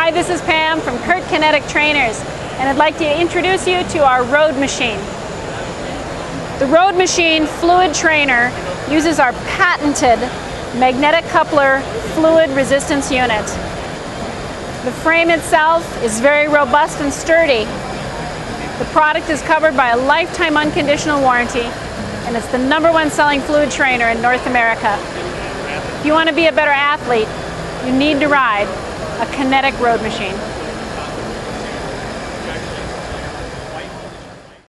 Hi, this is Pam from Kinetic Trainers, and I'd like to introduce you to our road machine. The road machine fluid trainer uses our patented magnetic coupler fluid resistance unit. The frame itself is very robust and sturdy. The product is covered by a lifetime unconditional warranty, and it's the #1 selling fluid trainer in North America. If you want to be a better athlete, you need to ride a Kinetic road machine.